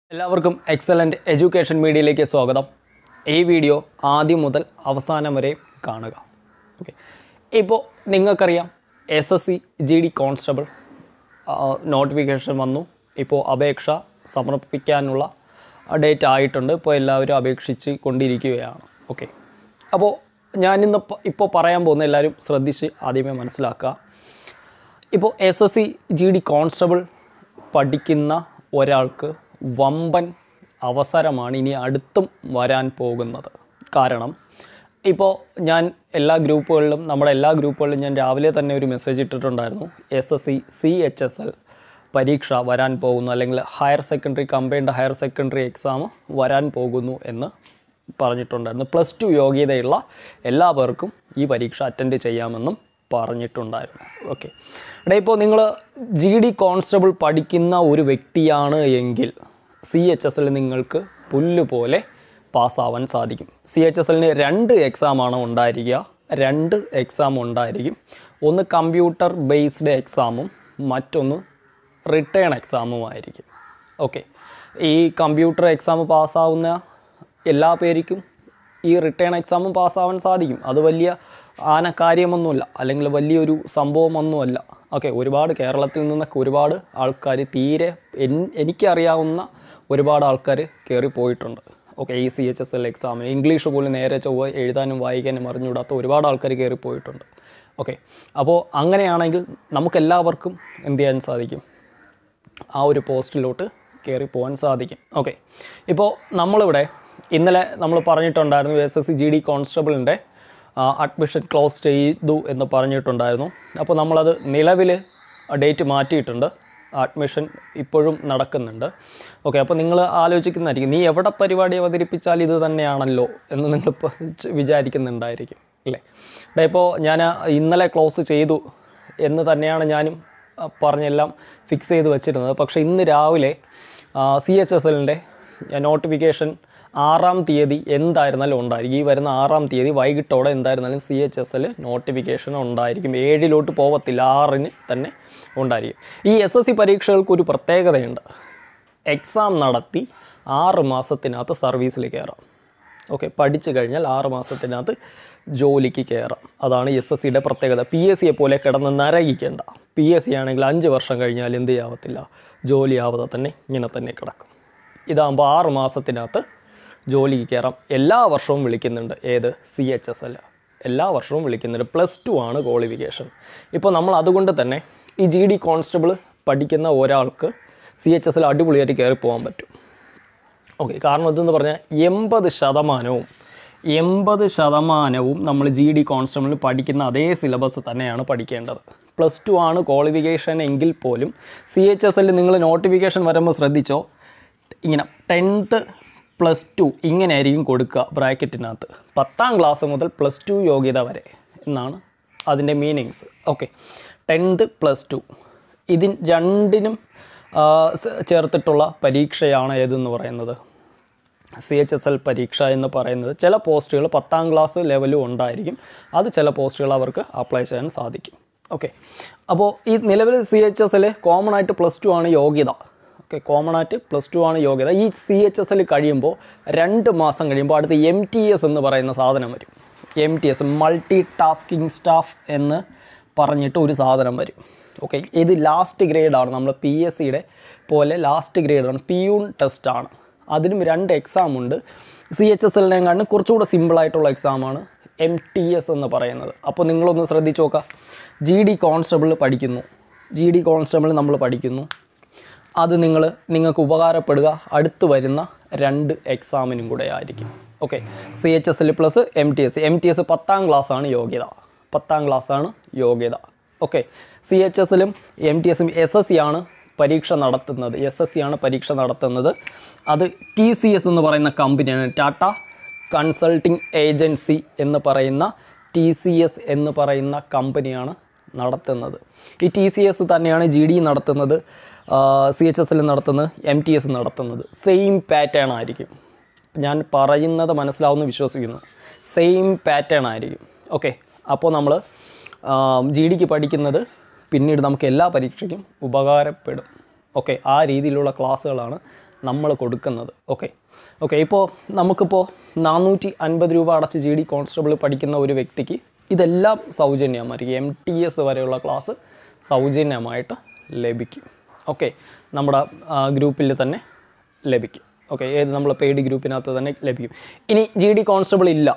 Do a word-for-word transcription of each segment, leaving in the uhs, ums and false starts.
എല്ലാവർക്കും excellent education മീഡിയയിലേക്ക് സ്വാഗതം. ഈ വീഡിയോ ആദ്യം മുതൽ അവസാനം വരെ കാണുക. ഓക്കെ, ഇപ്പോൾ നിങ്ങൾക്കറിയാം S S C G D constable notification വന്നു. ഇപ്പോൾ അപേക്ഷ സമർപ്പിക്കാനുള്ള ഡേറ്റ് ആയിട്ടുണ്ട്. ഇപ്പോൾ എല്ലാവരും അപേക്ഷിച്ച് കൊണ്ടിരിക്കുകയാണ്. ഓക്കെ, അപ്പോൾ ഞാനിന്ന് ഇപ്പോൾ പറയാൻ പോകുന്ന എല്ലാവരും ശ്രദ്ധിച്ച് ആദ്യമേ മനസ്സിലാക്കുക. ഇപ്പോൾ S S C G D constable പഠിക്കുന്ന ഒരാൾക്ക് വമ്പൻ അവസരമാണ് ഇനി അടുത്തും വരാൻ പോകുന്നത്. കാരണം ഇപ്പോൾ ഞാൻ എല്ലാ ഗ്രൂപ്പുകളിലും നമ്മുടെ എല്ലാ ഗ്രൂപ്പുകളിലും ഞാൻ രാവിലെ തന്നെ ഒരു മെസ്സേജ് ഇട്ടിട്ടുണ്ടായിരുന്നു. S S C C H S L പരീക്ഷ വരാൻ പോകുന്നു, അല്ലെങ്കിൽ higher secondary combined higher secondary exam വരാൻ പോകുന്നു എന്ന് പറഞ്ഞിട്ടുണ്ടായിരുന്നു. പ്ലസ് ടു യോഗ്യതയുള്ള എല്ലാ പേർക്കും ഈ പരീക്ഷ അറ്റൻഡ് ചെയ്യാമെന്നും പറഞ്ഞിട്ടുണ്ടായിരുന്നു. ഓക്കെ, ഇവിടെ ഇപ്പോൾ നിങ്ങൾ ജി ഡി കോൺസ്റ്റബിൾ പഠിക്കുന്ന ഒരു വ്യക്തിയാണ് എങ്കിൽ സി എച്ച് എസ് എൽ നിങ്ങൾക്ക് പുല്ലുപോലെ പാസ്സാവാൻ സാധിക്കും. സി എച്ച് എസ് എല്ലിന് രണ്ട് എക്സാമാണ് ഉണ്ടായിരിക്കുക. രണ്ട് എക്സാം ഉണ്ടായിരിക്കും. ഒന്ന് കമ്പ്യൂട്ടർ ബേസ്ഡ് എക്സാമും മറ്റൊന്ന് റിട്ടേൺ എക്സാമുമായിരിക്കും. ഓക്കെ, ഈ കമ്പ്യൂട്ടർ എക്സാം പാസ്സാവുന്ന എല്ലാ പേർക്കും ഈ റിട്ടേൺ എക്സാമും പാസ്സാവാൻ സാധിക്കും. അത് വലിയ ആന കാര്യമൊന്നുമില്ല, അല്ലെങ്കിൽ വലിയൊരു സംഭവമൊന്നുമല്ല. ഓക്കെ, ഒരുപാട് കേരളത്തിൽ നിന്നൊക്കെ ഒരുപാട് ആൾക്കാർ തീരെ എൻ എനിക്കറിയാവുന്ന ഒരുപാട് ആൾക്കാർ കയറിപ്പോയിട്ടുണ്ട്. ഓക്കെ, ഈ സി എച്ച് എസ് എൽ എക്സാമിന് ഇംഗ്ലീഷ് പോലും നേരെ ചൊവ്വ എഴുതാനും വായിക്കാനും അറിഞ്ഞുകൂടാത്ത ഒരുപാട് ആൾക്കാർ കയറിപ്പോയിട്ടുണ്ട്. ഓക്കെ, അപ്പോൾ അങ്ങനെയാണെങ്കിൽ നമുക്കെല്ലാവർക്കും എന്ത് ചെയ്യാൻ സാധിക്കും? ആ ഒരു പോസ്റ്റിലോട്ട് കയറി പോകാൻ സാധിക്കും. ഓക്കെ, ഇപ്പോൾ നമ്മളിവിടെ ഇന്നലെ നമ്മൾ പറഞ്ഞിട്ടുണ്ടായിരുന്നു S S C G D കോൺസ്റ്റബിളിൻ്റെ അഡ്മിഷൻ ക്ലോസ് ചെയ്തു എന്ന് പറഞ്ഞിട്ടുണ്ടായിരുന്നു. അപ്പോൾ നമ്മളത് നിലവിൽ ഡേറ്റ് മാറ്റിയിട്ടുണ്ട്. അഡ്മിഷൻ ഇപ്പോഴും നടക്കുന്നുണ്ട്. ഓക്കെ, അപ്പോൾ നിങ്ങൾ ആലോചിക്കുന്നതായിരിക്കും, നീ എവിടെ പരിപാടി അവതരിപ്പിച്ചാൽ ഇത് തന്നെയാണല്ലോ എന്ന് നിങ്ങളിപ്പോൾ വിചാരിക്കുന്നുണ്ടായിരിക്കും അല്ലേ? ഇപ്പോൾ ഞാൻ ഇന്നലെ ക്ലോസ് ചെയ്തു എന്ന് തന്നെയാണ് ഞാനും പറഞ്ഞെല്ലാം ഫിക്സ് ചെയ്ത് വെച്ചിരുന്നത്. പക്ഷേ ഇന്ന് രാവിലെ സി എച്ച് എസ് എല്ലിൻ്റെ നോട്ടിഫിക്കേഷൻ ആറാം തീയതി എന്തായിരുന്നാലും ഉണ്ടായിരിക്കും. ഈ വരുന്ന ആറാം തീയതി വൈകിട്ടോടെ എന്തായിരുന്നാലും C H S L notification ഉണ്ടായിരിക്കും. ഏഴിലോട്ട് പോകത്തില്ല, ആറിന് തന്നെ ഉണ്ടായിരിക്കും. ഈ എസ് എസ് സി പരീക്ഷകൾക്ക് ഒരു പ്രത്യേകതയുണ്ട്. എക്സാം നടത്തി ആറ് മാസത്തിനകത്ത് സർവീസിൽ കയറാം. ഓക്കെ, പഠിച്ചു കഴിഞ്ഞാൽ ആറ് മാസത്തിനകത്ത് ജോലിക്ക് കയറാം. അതാണ് എസ് എസ് സിയുടെ പ്രത്യേകത. പി എസ് സിയെ പോലെ കിടന്ന് നരകിക്കേണ്ട. പി എസ് സി ആണെങ്കിൽ അഞ്ച് വർഷം കഴിഞ്ഞാൽ എന്ത് ചെയ്യാവത്തില്ല, ജോലി ആവാതെ തന്നെ ഇങ്ങനെ തന്നെ കിടക്കും. ഇതാകുമ്പോൾ ആറ് മാസത്തിനകത്ത് ജോലിക്ക് കയറാം. എല്ലാ വർഷവും വിളിക്കുന്നുണ്ട്. ഏത്? സി എച്ച് എസ് എൽ എല്ലാ വർഷവും വിളിക്കുന്നുണ്ട്. പ്ലസ് ടു ആണ് ക്വാളിഫിക്കേഷൻ. ഇപ്പോൾ നമ്മൾ അതുകൊണ്ട് തന്നെ ഈ ജി ഡി കോൺസ്റ്റബിൾ പഠിക്കുന്ന ഒരാൾക്ക് സി എച്ച് എസ് എൽ അടിപൊളിയായിട്ട് കയറി പോകാൻ പറ്റും. ഓക്കെ, കാരണം ഇതെന്ന് പറഞ്ഞാൽ എൺപത് ശതമാനവും എൺപത് ശതമാനവും നമ്മൾ ജി ഡി കോൺസ്റ്റബിളിന് പഠിക്കുന്ന അതേ സിലബസ് തന്നെയാണ് പഠിക്കേണ്ടത്. പ്ലസ് ടു ആണ് ക്വാളിഫിക്കേഷൻ എങ്കിൽ പോലും സി എച്ച് എസ് എല്ലിൽ നിങ്ങൾ നോട്ടിഫിക്കേഷൻ വരുമ്പോൾ ശ്രദ്ധിച്ചോ, ഇങ്ങനെ ടെൻത്ത് പ്ലസ് ടു ഇങ്ങനെ ആയിരിക്കും കൊടുക്കുക ബ്രാക്കറ്റിനകത്ത്. പത്താം ക്ലാസ് മുതൽ പ്ലസ് ടു യോഗ്യത വരെ എന്നാണ് അതിൻ്റെ meanings. Okay, tenth plus two ഇതിന് രണ്ടിനും ചേർത്തിട്ടുള്ള പരീക്ഷയാണ് ഏതെന്ന് പറയുന്നത് സി എച്ച് എസ് എൽ പരീക്ഷ എന്ന് പറയുന്നത്. ചില പോസ്റ്റുകൾ പത്താം ക്ലാസ് ലെവലും ഉണ്ടായിരിക്കും. അത് ചില പോസ്റ്റുകൾ അവർക്ക് അപ്ലൈ ചെയ്യാൻ സാധിക്കും. ഓക്കെ, അപ്പോൾ ഈ നിലവിൽ C H S L common ആയിട്ട് പ്ലസ് ടു ആണ് യോഗ്യത. ഓക്കെ, കോമൺ ആയിട്ട് പ്ലസ് ടു ആണ് യോഗ്യത. ഈ സി എച്ച് എസ് എൽ കഴിയുമ്പോൾ രണ്ട് മാസം കഴിയുമ്പോൾ അടുത്ത് എം ടി എസ് എന്ന് പറയുന്ന സാധനം വരും. M T S multi tasking staff എന്ന് പറഞ്ഞിട്ട് ഒരു സാധനം വരും. ഓക്കെ, ഇത് ലാസ്റ്റ് ഗ്രേഡാണ്. നമ്മൾ പി എസ് സിയുടെ പോലെ ലാസ്റ്റ് ഗ്രേഡാണ്. പിയൂൺ ടെസ്റ്റാണ്. അതിനും രണ്ട് എക്സാം ഉണ്ട്. സി എച്ച് എസ് എല്ലിനെ കണ്ട് കുറച്ചുകൂടെ സിമ്പിളായിട്ടുള്ള എക്സാമാണ് എം ടി എസ് എന്ന് പറയുന്നത്. അപ്പോൾ നിങ്ങളൊന്ന് ശ്രദ്ധിച്ച് നോക്കുക. ജി ഡി കോൺസ്റ്റബിൾ പഠിക്കുന്നു, ജി ഡി കോൺസ്റ്റബിൾ നമ്മൾ പഠിക്കുന്നു. അത് നിങ്ങൾ നിങ്ങൾക്ക് ഉപകാരപ്പെടുക അടുത്ത് വരുന്ന രണ്ട് എക്സാമിനും കൂടെ ആയിരിക്കും. Okay, C H S L plus M T S. M T S പത്താം ക്ലാസ്സാണ് യോഗ്യത. പത്താം ക്ലാസ്സാണ് യോഗ്യത. ഓക്കെ, സി എച്ച് എസ് എല്ലും എം ടി എസും എസ് എസ് സി ആണ് പരീക്ഷ നടത്തുന്നത്. എസ് എസ് സി ആണ് പരീക്ഷ നടത്തുന്നത്. അത് ടി സി എസ് എന്ന് പറയുന്ന കമ്പനിയാണ്. ടാറ്റ കൺസൾട്ടിംഗ് ഏജൻസി എന്ന് പറയുന്ന ടി സി എസ് എന്ന് പറയുന്ന കമ്പനിയാണ് നടത്തുന്നത്. ഈ ടി സി എസ് തന്നെയാണ് ജി ഡി നടത്തുന്നത്, സി എച്ച് എസ് എൽ നടത്തുന്നത്, എം ടി എസ് നടത്തുന്നത്. സെയിം പാറ്റേൺ ആയിരിക്കും. ഞാൻ പറയുന്നത് മനസ്സിലാവുമെന്ന് വിശ്വസിക്കുന്നു. സെയിം പാറ്റേൺ ആയിരിക്കും. ഓക്കെ, അപ്പോൾ നമ്മൾ ജി ഡിക്ക് പഠിക്കുന്നത് പിന്നീട് നമുക്ക് എല്ലാ പരീക്ഷയ്ക്കും ഉപകാരപ്പെടും. ഓക്കെ, ആ രീതിയിലുള്ള ക്ലാസ്സുകളാണ് നമ്മൾ കൊടുക്കുന്നത്. ഓക്കെ ഓക്കെ ഇപ്പോൾ നമുക്കിപ്പോൾ നാനൂറ്റി അൻപത് രൂപ അടച്ച് ജി ഡി കോൺസ്റ്റബിൾ പഠിക്കുന്ന ഒരു വ്യക്തിക്ക് ഇതെല്ലാം സൗജന്യമായിരിക്കും. എം ടി എസ് വരെയുള്ള ക്ലാസ് സൗജന്യമായിട്ട് ലഭിക്കും. ഓക്കെ നമ്മുടെ ഗ്രൂപ്പിൽ തന്നെ ലഭിക്കും. ഓക്കെ ഏത് നമ്മൾ പെയ്ഡ് ഗ്രൂപ്പിനകത്ത് തന്നെ ലഭിക്കും. ഇനി ജി ഡി കോൺസ്റ്റബിൾ ഇല്ല,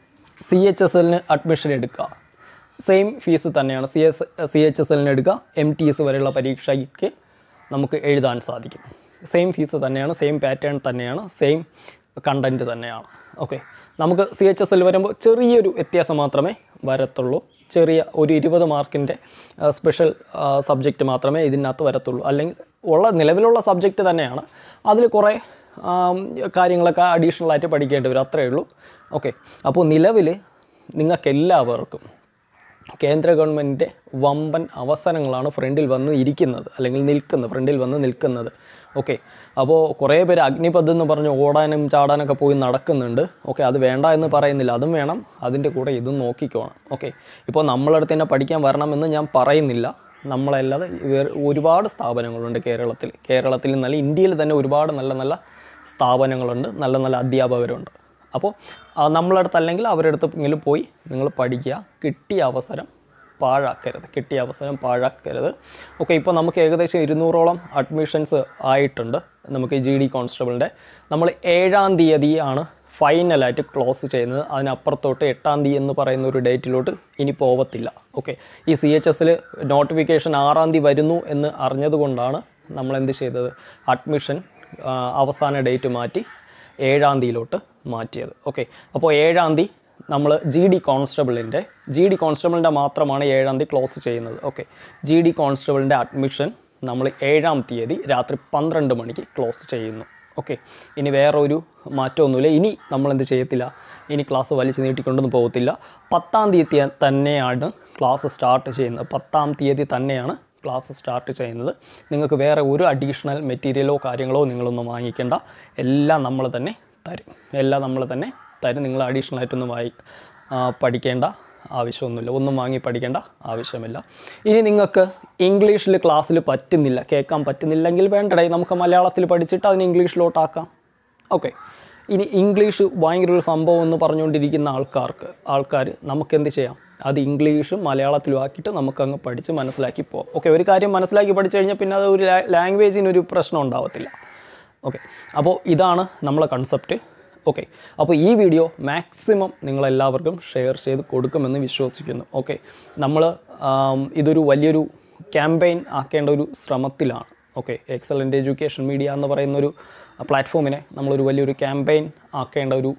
സി എച്ച് എസ് എല്ലിന് അഡ്മിഷൻ എടുക്കുക, സെയിം ഫീസ് തന്നെയാണ്. C S C H S എല്ലിന് എടുക്കുക, എം ടി എസ് വരെയുള്ള പരീക്ഷയ്ക്ക് നമുക്ക് എഴുതാൻ സാധിക്കും. സെയിം ഫീസ് തന്നെയാണ്, സെയിം പാറ്റേൺ തന്നെയാണ്, സെയിം കണ്ടൻറ്റ് തന്നെയാണ്. ഓക്കെ നമുക്ക് സി എച്ച് എസ് എൽ വരുമ്പോൾ ചെറിയൊരു വ്യത്യാസം മാത്രമേ വരത്തുള്ളൂ. ചെറിയ ഒരു ഇരുപത് മാർക്കിൻ്റെ സ്പെഷ്യൽ സബ്ജക്റ്റ് മാത്രമേ ഇതിനകത്ത് വരത്തുള്ളൂ. അല്ലെങ്കിൽ ഉള്ള നിലവിലുള്ള സബ്ജക്റ്റ് തന്നെയാണ്, അതിൽ കുറേ കാര്യങ്ങളൊക്കെ അഡീഷണലായിട്ട് പഠിക്കേണ്ടി വരും, അത്രയേ ഉള്ളൂ. ഓക്കെ അപ്പോൾ നിലവിൽ നിങ്ങൾക്കെല്ലാവർക്കും കേന്ദ്ര ഗവൺമെൻറ്റിൻ്റെ വമ്പൻ അവസരങ്ങളാണ് ഫ്രണ്ടിൽ വന്ന് ഇരിക്കുന്നത്, അല്ലെങ്കിൽ നിൽക്കുന്നത്, ഫ്രണ്ടിൽ വന്ന് നിൽക്കുന്നത്. ഓക്കെ അപ്പോൾ കുറേ പേര് അഗ്നിപഥ് എന്ന് പറഞ്ഞ് ഓടാനും ചാടാനൊക്കെ പോയി നടക്കുന്നുണ്ട്. ഓക്കെ അത് വേണ്ട എന്ന് പറയുന്നില്ല, അതും വേണം, അതിൻ്റെ കൂടെ ഇതും നോക്കിക്കോണം. ഓക്കെ ഇപ്പോൾ നമ്മളടുത്ത് തന്നെ പഠിക്കാൻ വരണമെന്ന് ഞാൻ പറയുന്നില്ല, നമ്മളല്ലാതെ വേറെ ഒരുപാട് സ്ഥാപനങ്ങളുണ്ട് കേരളത്തിൽ. കേരളത്തിൽ നല്ല ഇന്ത്യയിൽ തന്നെ ഒരുപാട് നല്ല നല്ല സ്ഥാപനങ്ങളുണ്ട്, നല്ല നല്ല അധ്യാപകരുണ്ട്. അപ്പോൾ നമ്മളടുത്ത് അല്ലെങ്കിൽ അവരുടെ അടുത്തെങ്കിലും പോയി നിങ്ങൾ പഠിക്കുക. കിട്ടിയ അവസരം പാഴാക്കരുത്, കിട്ടിയ അവസരം പാഴാക്കരുത്. ഓക്കെ ഇപ്പോൾ നമുക്ക് ഏകദേശം ഇരുന്നൂറോളം അഡ്മിഷൻസ് ആയിട്ടുണ്ട് നമുക്ക് ജി ഡി കോൺസ്റ്റബിളിൻ്റെ. നമ്മൾ ഏഴാം തീയതിയാണ് ഫൈനലായിട്ട് ക്ലോസ് ചെയ്യുന്നത്. അതിനപ്പുറത്തോട്ട് എട്ടാം തീയതി എന്ന് പറയുന്ന ഒരു ഡേറ്റിലോട്ട് ഇനി പോവത്തില്ല. ഓക്കെ ഈ സി എച്ച് എസിൽ നോട്ടിഫിക്കേഷൻ ആറാം തീയതി വരുന്നു എന്ന് അറിഞ്ഞതുകൊണ്ടാണ് നമ്മൾ എന്ത് ചെയ്തത്, അഡ്മിഷൻ അവസാന ഡേറ്റ് മാറ്റി ഏഴാം തീയതിയിലോട്ട് മാറ്റിയത്. ഓക്കെ അപ്പോൾ ഏഴാം തീയതി നമ്മൾ ജി ഡി കോൺസ്റ്റബിളിൻ്റെ ജി ഡി കോൺസ്റ്റബിളിൻ്റെ മാത്രമാണ് ഏഴാം തീയതി ക്ലോസ് ചെയ്യുന്നത്. ഓക്കെ ജി ഡി കോൺസ്റ്റബിളിൻ്റെ അഡ്മിഷൻ നമ്മൾ ഏഴാം തീയതി രാത്രി പന്ത്രണ്ട് മണിക്ക് ക്ലോസ് ചെയ്യുന്നു. ഓക്കെ ഇനി വേറെ ഒരു മാറ്റമൊന്നുമില്ല. ഇനി നമ്മളെന്ത് ചെയ്യത്തില്ല, ഇനി ക്ലാസ് വലിച്ചു നീട്ടിക്കൊണ്ടൊന്നും പോകത്തില്ല. പത്താം തീയതി തന്നെയാണ് ക്ലാസ് സ്റ്റാർട്ട് ചെയ്യുന്നത്. പത്താം തീയതി തന്നെയാണ് ക്ലാസ് സ്റ്റാർട്ട് ചെയ്യുന്നത്. നിങ്ങൾക്ക് വേറെ ഒരു അഡീഷണൽ മെറ്റീരിയലോ കാര്യങ്ങളോ നിങ്ങളൊന്നും വാങ്ങിക്കേണ്ട, എല്ലാം നമ്മൾ തന്നെ തരും. എല്ലാം നമ്മൾ തന്നെ തരും. നിങ്ങൾ അഡീഷണൽ ആയിട്ടൊന്നും വായി പഠിക്കേണ്ട ആവശ്യമൊന്നുമില്ല, ഒന്നും വാങ്ങി പഠിക്കേണ്ട ആവശ്യമില്ല. ഇനി നിങ്ങൾക്ക് ഇംഗ്ലീഷിൽ ക്ലാസ്സിൽ പറ്റുന്നില്ല, കേൾക്കാൻ പറ്റുന്നില്ലെങ്കിൽ വേണ്ടടേ, നമുക്ക് മലയാളത്തിൽ പഠിച്ചിട്ട് അതിന് ഇംഗ്ലീഷിലോട്ടാക്കാം. ഓക്കെ ഇനി ഇംഗ്ലീഷ് ഭയങ്കര ഒരു സംഭവം എന്ന് പറഞ്ഞുകൊണ്ടിരിക്കുന്ന ആൾക്കാർക്ക് ആൾക്കാർ നമുക്കെന്ത് ചെയ്യാം, അത് ഇംഗ്ലീഷും മലയാളത്തിലും ആക്കിയിട്ട് നമുക്കങ്ങ് പഠിച്ച് മനസ്സിലാക്കി പോകാം. ഓക്കെ ഒരു കാര്യം മനസ്സിലാക്കി പഠിച്ചു കഴിഞ്ഞാൽ പിന്നെ അത് ഒരു ലാംഗ്വേജിനൊരു പ്രശ്നം ഉണ്ടാവത്തില്ല. ഓക്കെ അപ്പോൾ ഇതാണ് നമ്മളെ കൺസെപ്റ്റ്. ഓക്കെ അപ്പോൾ ഈ വീഡിയോ മാക്സിമം നിങ്ങളെല്ലാവർക്കും ഷെയർ ചെയ്ത് കൊടുക്കുമെന്ന് വിശ്വസിക്കുന്നു. ഓക്കെ നമ്മൾ ഇതൊരു വലിയൊരു ക്യാമ്പയിൻ ആക്കേണ്ട ഒരു ശ്രമത്തിലാണ്. ഓക്കെ എക്സലൻ്റ് എഡ്യൂക്കേഷൻ മീഡിയ എന്ന് പറയുന്നൊരു പ്ലാറ്റ്ഫോമിനെ നമ്മളൊരു വലിയൊരു ക്യാമ്പയിൻ ആക്കേണ്ട ഒരു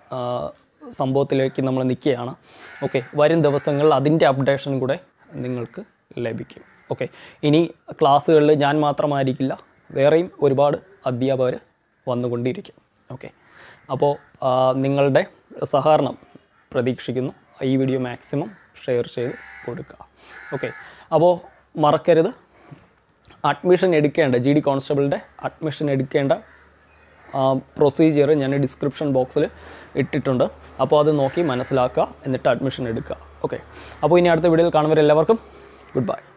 സംഭവത്തിലേക്ക് നമ്മൾ നിൽക്കുകയാണ്. ഓക്കെ വരും ദിവസങ്ങളിൽ അതിൻ്റെ അപ്ഡേഷൻ കൂടെ നിങ്ങൾക്ക് ലഭിക്കും. ഓക്കെ ഇനി ക്ലാസ്സുകളിൽ ഞാൻ മാത്രമായിരിക്കില്ല, വേറെയും ഒരുപാട് അധ്യാപകർ വന്നുകൊണ്ടിരിക്കും. ഓക്കെ അപ്പോൾ നിങ്ങളുടെ സഹകരണം പ്രതീക്ഷിക്കുന്നു. ഈ വീഡിയോ മാക്സിമം ഷെയർ ചെയ്ത് കൊടുക്കുക. ഓക്കെ അപ്പോൾ മറക്കരുത്, അഡ്മിഷൻ എടുക്കേണ്ട ജി ഡി കോൺസ്റ്റബിളിൻ്റെ അഡ്മിഷൻ എടുക്കേണ്ട പ്രൊസീജിയർ ഞാൻ ഡിസ്ക്രിപ്ഷൻ ബോക്സിൽ ഇട്ടിട്ടുണ്ട്. അപ്പോൾ അത് നോക്കി മനസ്സിലാക്കുക, എന്നിട്ട് അഡ്മിഷൻ എടുക്കുക. ഓക്കെ അപ്പോൾ ഇനി അടുത്ത വീഡിയോയിൽ കാണുന്നവരെല്ലാവർക്കും ഗുഡ് ബൈ.